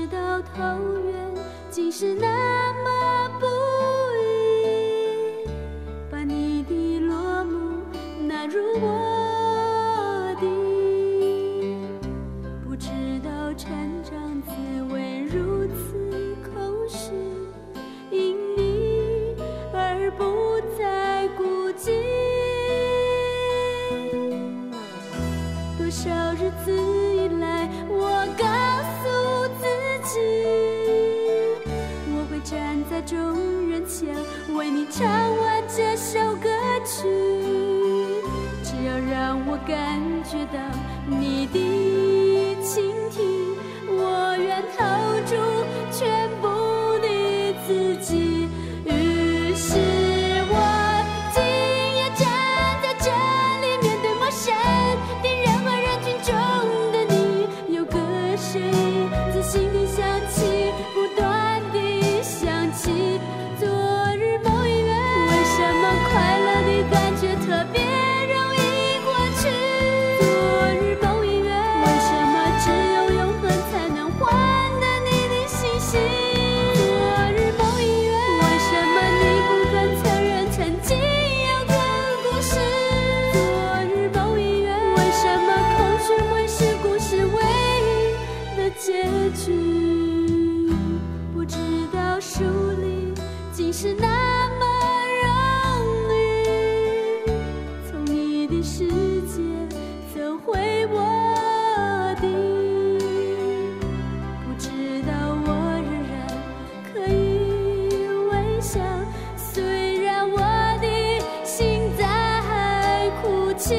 道投缘竟是那么不易，把你的落幕纳入我的，不知道成长滋味如此空虚，因你而不再孤寂。多少日子以来，我告诉自己，我会站在众人前为你唱完这首歌曲。只要让我感觉到你的倾听，我愿投注全部的自己。于是我今夜站在这里，面对陌生的人和人群中的你，有歌声自心底响起，不断地响起。昨日某一月，为什么快乐的感觉特别容易过去？昨日某一月，为什么只有永恒才能换得你的信息？昨日某一月，为什么你不肯承认曾经有个故事？昨日某一月，为什么空虚会是故事唯一的结局？不知道疏离竟是那么容易，从你的世界走回我的，不知道我仍然可以微笑，虽然我的心在哭泣。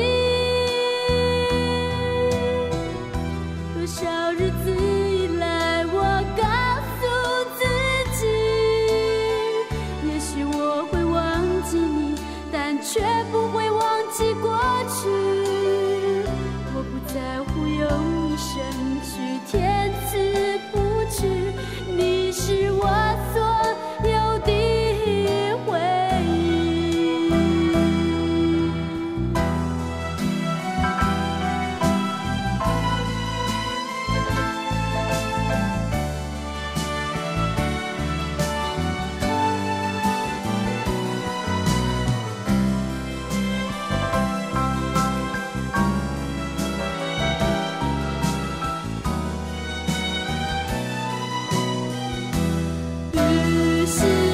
多少日子以来，我告诉自己，也许我会忘记你，但却不会忘记过去。我不在乎用一生去填词谱曲，你是我所有的回忆。于是